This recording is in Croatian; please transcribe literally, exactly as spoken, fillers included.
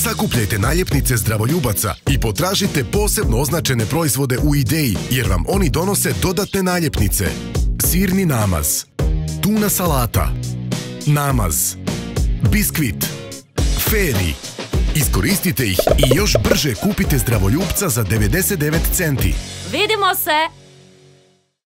Sakupljajte naljepnice Zdravoljubaca i potražite posebno označene proizvode u Ideji, jer vam oni donose dodatne naljepnice. Sirni namaz, tuna salata, namaz, biskvit, feri. Iskoristite ih i još brže kupite Zdravoljubca za devedeset devet centi. Vidimo se!